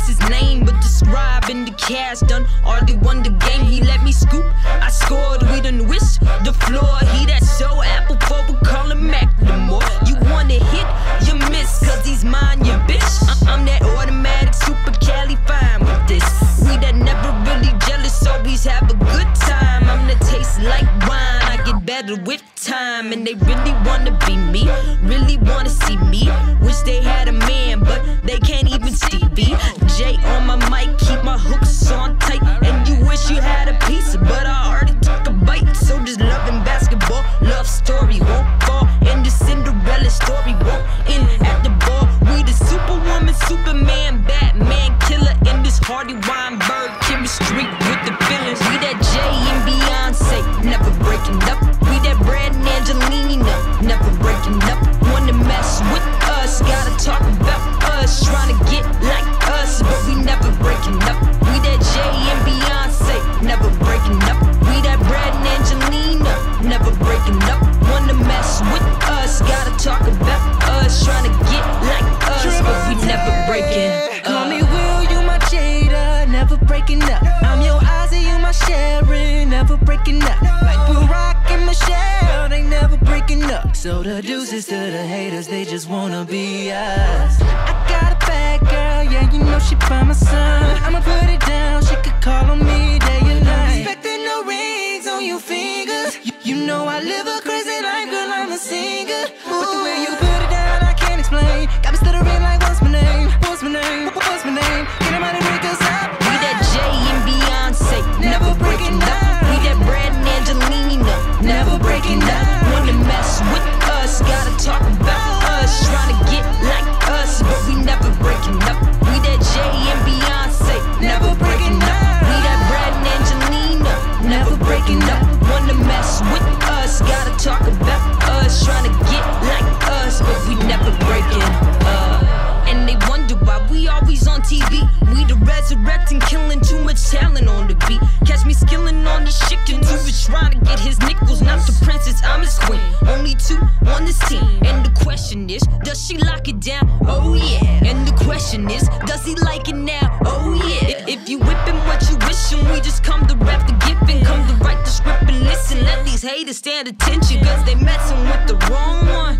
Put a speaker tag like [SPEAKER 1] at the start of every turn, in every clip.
[SPEAKER 1] what's his name, but the scribe in the cash done already won the game. He let me scoop, I scored, we done whisk the floor. He that show apple for, we call him Macklemore. You wanna hit, you miss, cause he's mine, you bitch. I'm that automatic, super Cali, fine with this. We that never really jealous, always have a good time. I'm the taste like wine, I get better with time. And they really wanna be me, really wanna see me. Wish they had a man, but they can't even see me. Jay on my mic, keep my hooks on tight. And you wish you had a piece, but I already took a bite. So just loving basketball, love story won't fall. And the Cinderella story won't end at the ball. We the Superwoman, Superman, Batman, killer in this Hardy Weinberg chemistry with the feelings. We that Jay and Beyonce, never breaking up. We that Brad and Angelina, never breaking up. Wanna mess with us, gotta talk about us. Tryna get like us, but we never breaking up. We that Jay and Beyonce, never breaking up. We that Brad and Angelina, never breaking up. Wanna mess with us, gotta talk about us. Tryna get like us, but we never breaking up.
[SPEAKER 2] Call me Will, you my Jada, never breaking up. I'm your Ozzy, you my Sharon, never breaking up. Like Barack and Michelle, they never breaking up. So the deuces to the haters, they just wanna be us. I got a bad girl, yeah, you know she by my side. I'ma put it down, she could call on me day and night. Expecting no rings on your fingers. You know I live a crazy life, girl, I'm a singer. But the way you put it down, I can't explain. Got me stuttering like, what's my name? What's my name? What's my name? Get him out and wake us up.
[SPEAKER 1] We that Jay and Beyonce, never breaking up. We that Brad and Angelina, never breaking up. Wanna mess with us, gotta talk about us. Tryna get like us, but we never breaking up. We that Jay and Beyonce, never breaking up. We that Brad and Angelina, never breaking up. Wanna mess with us, gotta talk about us. Tryna get like us, but we never breaking up. And they wonder why we always on TV. We the resurrecting, killing too much talent on the beat. Catch me skilling on the chickens who was trying to get his nickels. Not the princess, I'm his queen. Only two on this team. And the question is, does she lock it down? Oh yeah. And the question is, does he like it now? Oh yeah. If you whipping what you wishing, we just come to rap the giving. Come to write the script and listen. Let these haters stand attention, cause they messing with the wrong one.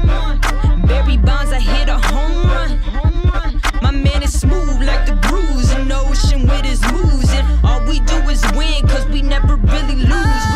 [SPEAKER 1] Barry Bonds, I hit a home run. My man is smooth like the bruise in the ocean with his moves. And all we do is win, cause we never really lose.